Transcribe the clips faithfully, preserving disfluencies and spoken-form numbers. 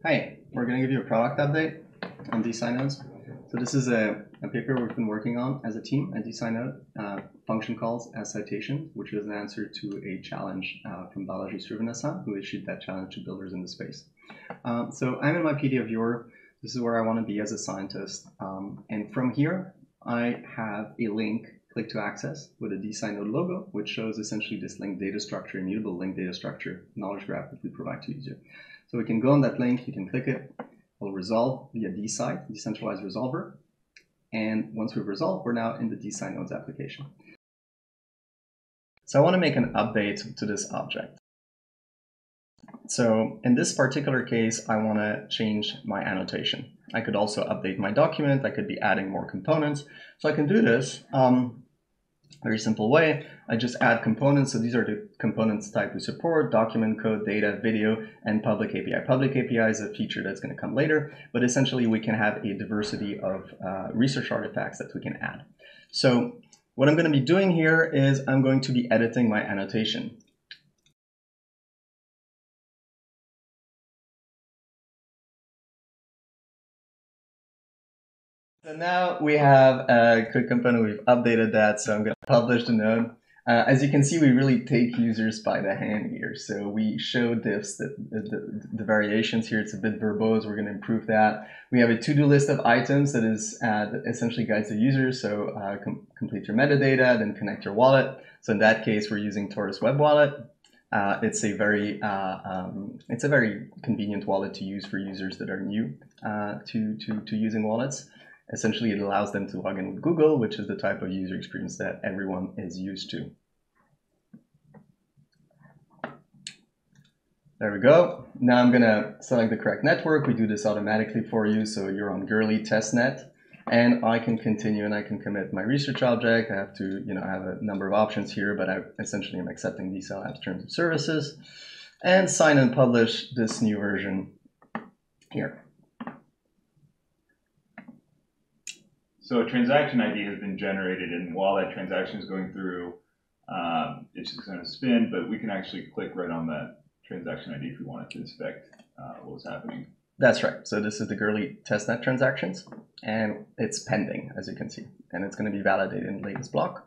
Hi, we're going to give you a product update on DeSci Nodes. So this is a, a paper we've been working on as a team at DeSci Node, uh, function calls as citation, which is an answer to a challenge uh, from Balaji Srivanasa, who issued that challenge to builders in the space. Um, so I'm in my P D F viewer. This is where I want to be as a scientist. Um, and from here, I have a link, click to access, with a DeSci Node logo, which shows essentially this linked data structure, immutable linked data structure, knowledge graph that we provide to user. So we can go on that link, you can click it, it'll resolve via DCITE, decentralized resolver. And once we've resolved, we're now in the DeSci Nodes application. So I want to make an update to this object. So in this particular case, I want to change my annotation. I could also update my document. I could be adding more components. So I can do this um, very simple way. I just add components. So these are the components type we support: document, code, data, video, and public A P I. Public A P I is a feature that's going to come later, but essentially we can have a diversity of uh, research artifacts that we can add. So what I'm going to be doing here is I'm going to be editing my annotation. So now we have a code component, we've updated that, so I'm going to publish the node. Uh, as you can see, we really take users by the hand here. So we show diffs, that the, the, the variations here, it's a bit verbose, we're going to improve that. We have a to-do list of items that is uh, that essentially guides the user. So uh, com complete your metadata, then connect your wallet. So in that case, we're using Tortoise Web Wallet. Uh, it's a very uh, um, it's a very convenient wallet to use for users that are new uh, to, to, to using wallets. Essentially, it allows them to log in with Google, which is the type of user experience that everyone is used to. There we go. Now I'm going to select the correct network. We do this automatically for you. So you're on Goerli testnet. And I can continue and I can commit my research object. I have to, you know, I have a number of options here, but I essentially am accepting DeSci Labs terms of services and sign and publish this new version here. So a transaction I D has been generated, and while that transaction is going through, um, it's just going to spin, but we can actually click right on that transaction I D if we wanted to inspect uh, what was happening. That's right. So this is the Goerli testnet transactions, and it's pending, as you can see, and it's going to be validated in the latest block.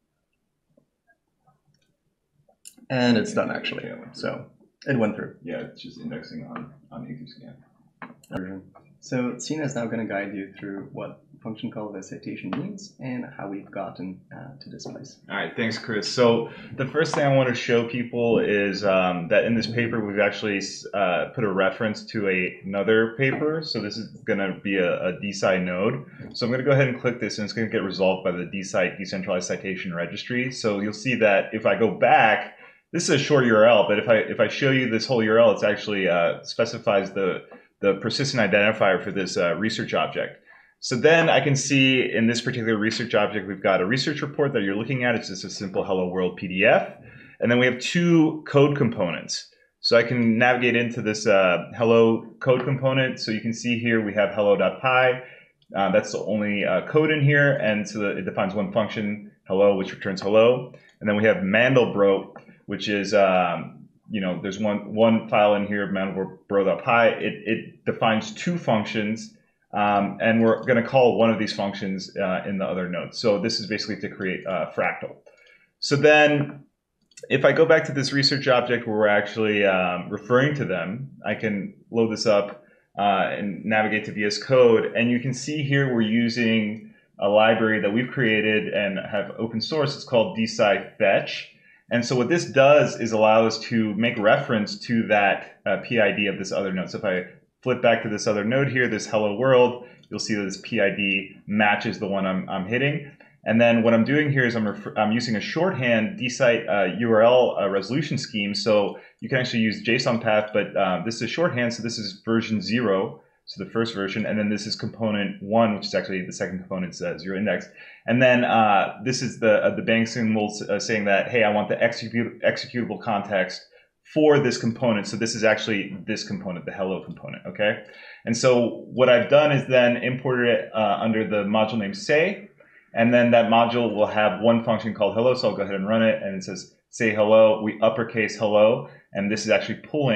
And it's done, actually. So it went through. Yeah, it's just indexing on, on EtherScan. So Sina is now going to guide you through what function call as citation means and how we've gotten uh, to this place. All right, thanks, Chris. So the first thing I want to show people is um, that in this paper, we've actually uh, put a reference to a, another paper. So this is going to be a, a DeSci node. So I'm going to go ahead and click this, and it's going to get resolved by the DCITE Decentralized Citation Registry. So you'll see that if I go back, this is a short U R L, but if I if I show you this whole U R L, it actually uh, specifies the the persistent identifier for this uh, research object. So then I can see in this particular research object, we've got a research report that you're looking at. It's just a simple Hello World P D F. And then we have two code components. So I can navigate into this uh, hello code component. So you can see here we have hello.py. Uh, that's the only uh, code in here. And so it defines one function, hello, which returns hello. And then we have Mandelbrot, which is um, you know, there's one one file in here, mandelbrot.py. It, it defines two functions, um, and we're going to call one of these functions uh, in the other node. So this is basically to create a fractal. So then if I go back to this research object where we're actually um, referring to them, I can load this up uh, and navigate to V S Code. And you can see here we're using a library that we've created and have open source. It's called DCI Fetch. And so what this does is allow us to make reference to that uh, P I D of this other node. So if I flip back to this other node here, this hello world, you'll see that this P I D matches the one I'm, I'm hitting. And then what I'm doing here is I'm, I'm using a shorthand DCITE uh, U R L uh, resolution scheme. So you can actually use JSON path, but uh, this is shorthand. So this is version zero. So the first version, and then this is component one, which is actually the second component's uh, zero index. And then uh, this is the uh, the bang symbol uh, saying that, hey, I want the execute, executable context for this component. So this is actually this component, the hello component, okay? And so what I've done is then imported it uh, under the module name say, and then that module will have one function called hello. So I'll go ahead and run it, and it says say hello. We uppercase hello, and this is actually pulling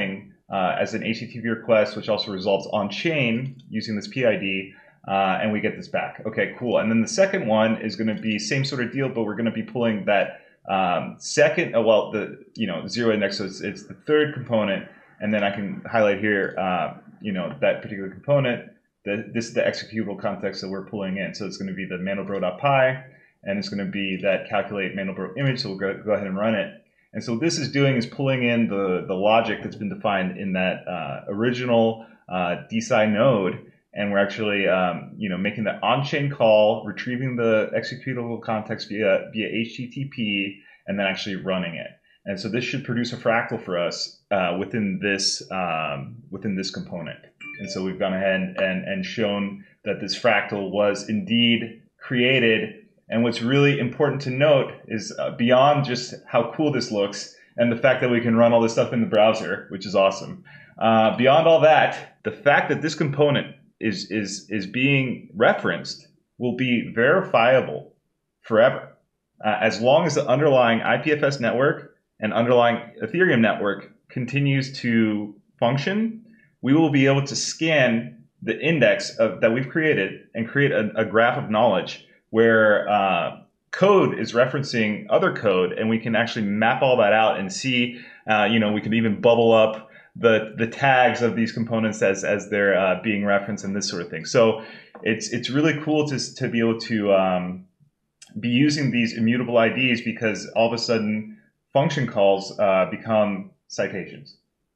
uh, as an H T T P request, which also results on chain using this P I D, uh, and we get this back. Okay, cool. And then the second one is going to be same sort of deal, but we're going to be pulling that um, second, uh, well, the you know zero index, so it's, it's the third component, and then I can highlight here, uh, you know, that particular component. The, this is the executable context that we're pulling in. So it's going to be the mandelbrot.py, and it's going to be that calculate mandelbrot image. So we'll go, go ahead and run it. And so what this is doing is pulling in the, the logic that's been defined in that uh, original uh, DeSci node, and we're actually um, you know, making that on-chain call, retrieving the executable context via, via H T T P, and then actually running it. And so this should produce a fractal for us uh, within this um, within this component. And so we've gone ahead and, and shown that this fractal was indeed created. And what's really important to note is uh, beyond just how cool this looks and the fact that we can run all this stuff in the browser, which is awesome. Uh, beyond all that, the fact that this component is, is, is being referenced will be verifiable forever. Uh, as long as the underlying I P F S network and underlying Ethereum network continues to function, we will be able to scan the index of, that we've created and create a, a graph of knowledge where uh, code is referencing other code, and we can actually map all that out and see, uh, you know, we can even bubble up the, the tags of these components as, as they're uh, being referenced and this sort of thing. So it's, it's really cool to, to be able to um, be using these immutable I Ds, because all of a sudden function calls uh, become citations.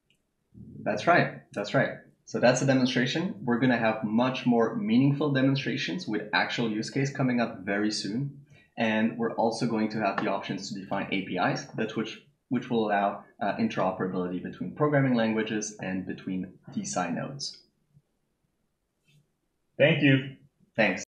That's right. That's right. So that's a demonstration. We're going to have much more meaningful demonstrations with actual use case coming up very soon. And we're also going to have the options to define A P Is, that which, which will allow uh, interoperability between programming languages and between DeSci nodes. Thank you. Thanks.